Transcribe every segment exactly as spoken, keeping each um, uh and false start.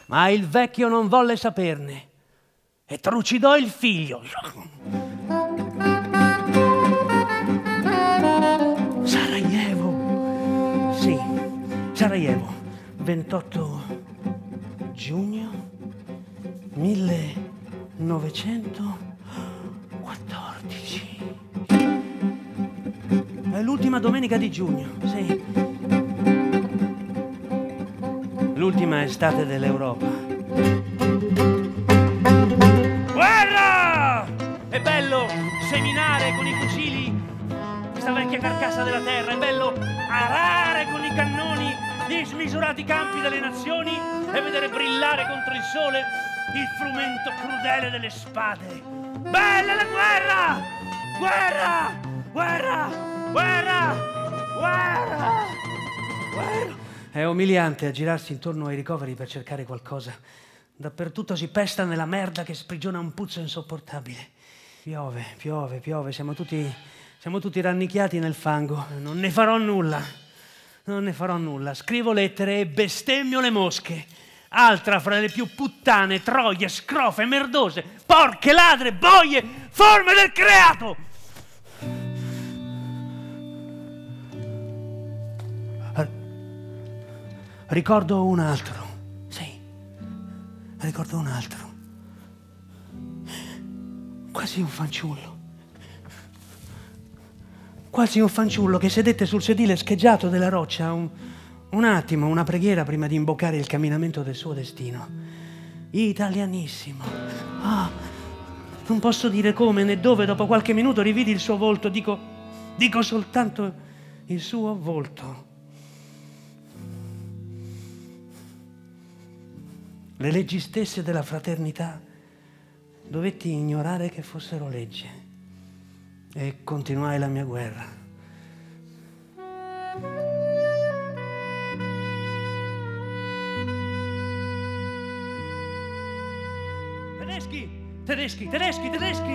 Ma il vecchio non volle saperne e trucidò il figlio. Sarajevo, sì, Sarajevo, ventotto giugno millenovecentoquattordici. È l'ultima domenica di giugno, sì. L'ultima estate dell'Europa. Guerra! È bello seminare con i fucili questa vecchia carcassa della terra, è bello arare con i cannoni gli smisurati campi delle nazioni e vedere brillare contro il sole il frumento crudele delle spade. Bella la guerra! Guerra! Guerra! Guerra! Guerra! Guerra! È umiliante aggirarsi intorno ai ricoveri per cercare qualcosa. Dappertutto si pesta nella merda che sprigiona un puzzo insopportabile. Piove, piove, piove, siamo tutti, siamo tutti rannicchiati nel fango. Non ne farò nulla, non ne farò nulla. Scrivo lettere e bestemmio le mosche. Altra fra le più puttane, troie, scrofe, merdose, porche, ladre, boie, forme del creato! Ricordo un altro, sì, ricordo un altro. Quasi un fanciullo. Quasi un fanciullo che sedette sul sedile scheggiato della roccia un, un attimo, una preghiera prima di imboccare il camminamento del suo destino. Italianissimo. Ah, non posso dire come né dove, dopo qualche minuto rividi il suo volto, dico, dico soltanto il suo volto. Le leggi stesse della fraternità dovetti ignorare che fossero leggi e continuai la mia guerra. Tedeschi, tedeschi, tedeschi, tedeschi!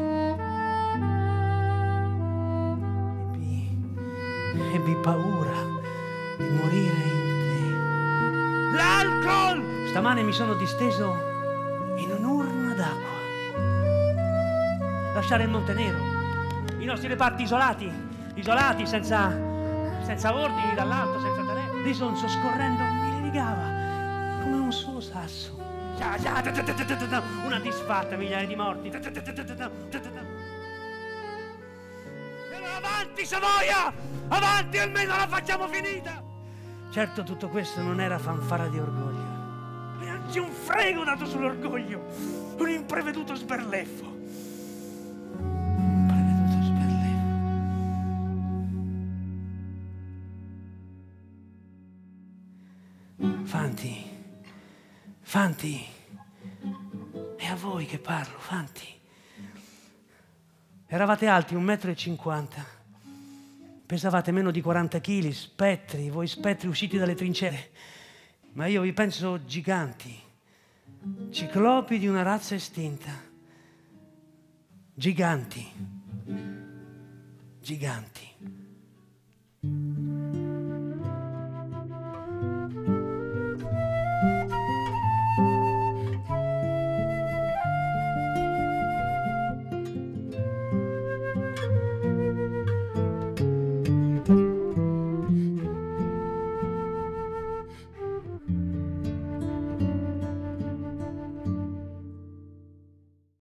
Ebbi, ebbi paura di morire in te. L'alcol! Stamane mi sono disteso in un'urna d'acqua. Lasciare il Montenero, i nostri reparti isolati, isolati senza, senza ordini dall'alto, senza telefono. L'Isonzo scorrendo mi irrigava come un suo sasso. Una disfatta, migliaia di morti. E avanti Savoia! Avanti, almeno la facciamo finita! Certo, tutto questo non era fanfara di orgoglio. C'è un frego dato sull'orgoglio, un impreveduto sberleffo. Un impreveduto sberleffo. Fanti, Fanti, è a voi che parlo, Fanti. Eravate alti un metro e cinquanta, pesavate meno di quaranta chili, spettri, voi spettri usciti dalle trincee. Ma io vi penso giganti, ciclopi di una razza estinta, giganti, giganti.